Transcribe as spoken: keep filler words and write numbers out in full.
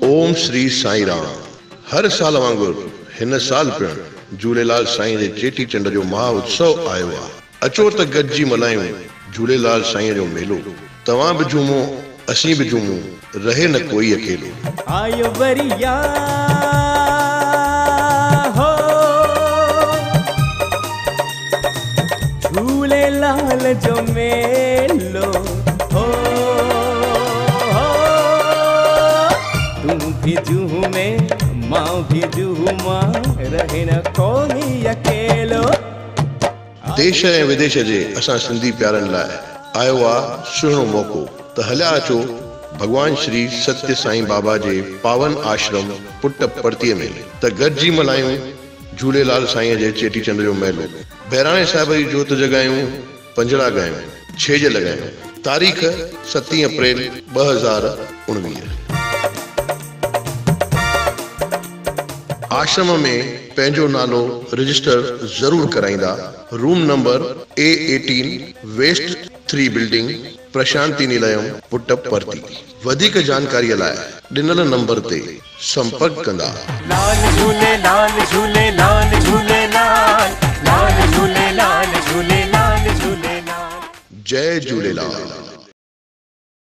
ओम श्री साईं राम। हर साल वांगुरु हिन साल पिणु झूलेलाल साईं जे चेटी चंड जो महा उत्सव आयो आहे। अचो त गॾिजी मल्हायूं झूलेलाल साईं जो मेलो। तव्हां बि झूमो, असीं बि झूमूं, रहे न कोई अकेलो। आयो बरिया हो झूलेलाल जो मेलो हो, तू भी झूमे मां भी झूमा, रहे न कोई अकेलो। देश ऐं विदेश जे असां सिंधी प्यारनि लाइ आयो आहे सुहिणो मौक़ो। त हलिया अचो भगवान श्री सत्य साईं बाबा जे पावन आश्रम पुट्टपर्तीअ में त गॾिजी मल्हायूं झूलेलाल साईं जे चेटी चंड जो मेलो। बहिराणे साहिब जी जोत जॻायूं, पंजड़ा ॻायूं, छेॼ लॻायूं। तारीख़ सतीं अप्रैल ॿ हज़ार उणिवीह। आश्रम में पंहिंजो नालो रजिस्टर ज़रूर कराईंदा। Room number A eighteen west three building, Prasanthi Nilayam Puttaparthi. वधिक जानकारीअ लाइ ॾिनल नंबर ते संपर्क कंदा। लाल झूले लाल झूले लाल झूले लाल लाल झूले लाल झूले लाल झूले लाल। जय झूलेलाल।